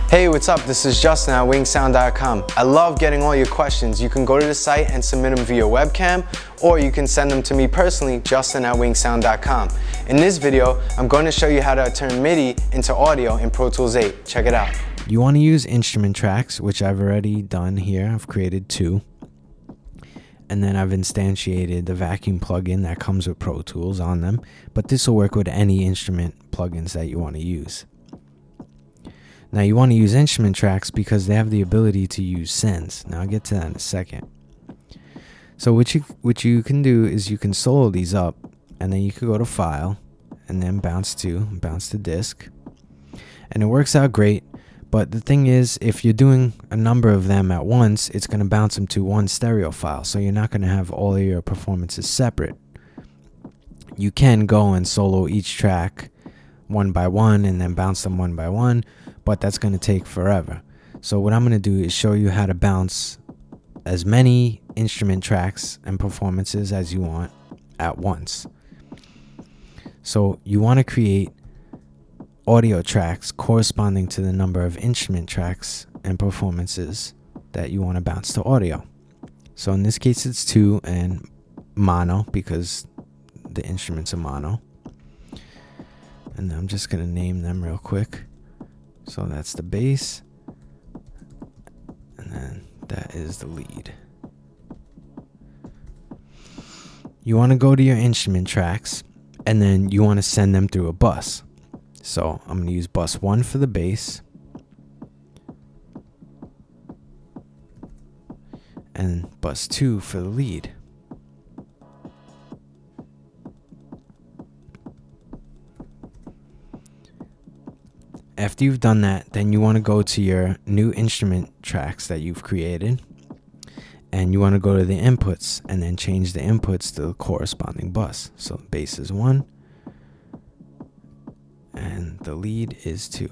Hey, what's up? This is Justin at wingsound.com. I love getting all your questions. You can go to the site and submit them via webcam, or you can send them to me personally, Justin at wingsound.com. In this video, I'm going to show you how to turn MIDI into audio in Pro Tools 8. Check it out. You want to use instrument tracks, which I've already done here. I've created 2. And then I've instantiated the vacuum plugin that comes with Pro Tools on them. But this will work with any instrument plugins that you want to use. Now you want to use instrument tracks because they have the ability to use sends. Now I'll get to that in a second. So what you can do is you can solo these up, and then you can go to File, and then bounce to disk. And it works out great, but the thing is, if you're doing a number of them at once, it's going to bounce them to one stereo file, so you're not going to have all of your performances separate. You can go and solo each track one by one and then bounce them one by one, but that's going to take forever. So what I'm going to do is show you how to bounce as many instrument tracks and performances as you want at once. So you want to create audio tracks corresponding to the number of instrument tracks and performances that you want to bounce to audio. So in this case it's 2 and mono because the instruments are mono. And I'm just going to name them real quick. So that's the bass, and then that is the lead. You want to go to your instrument tracks, and then you want to send them through a bus. So I'm going to use bus 1 for the bass, and bus 2 for the lead. After you've done that, then you want to go to your new instrument tracks that you've created, and you want to go to the inputs and then change the inputs to the corresponding bus. So bass is 1 and the lead is 2.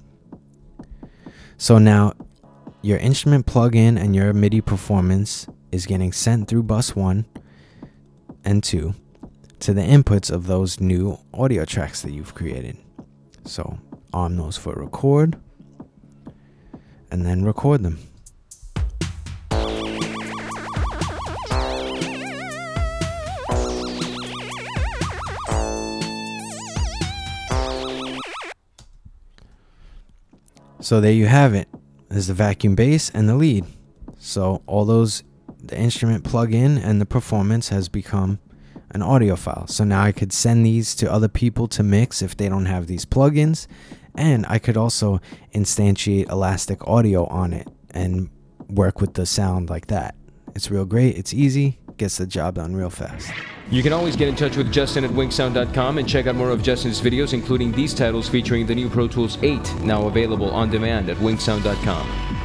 So now your instrument plugin and your MIDI performance is getting sent through bus 1 and 2 to the inputs of those new audio tracks that you've created. So arm those for record, and then record them. So there you have it. There's the vacuum bass and the lead. So all those, the instrument plug-in and the performance has become an audio file. So now I could send these to other people to mix if they don't have these plugins. And I could also instantiate Elastic Audio on it and work with the sound like that. It's real great. It's easy. Gets the job done real fast. You can always get in touch with Justin at wingsound.com and check out more of Justin's videos, including these titles featuring the new Pro Tools 8, now available on demand at wingsound.com.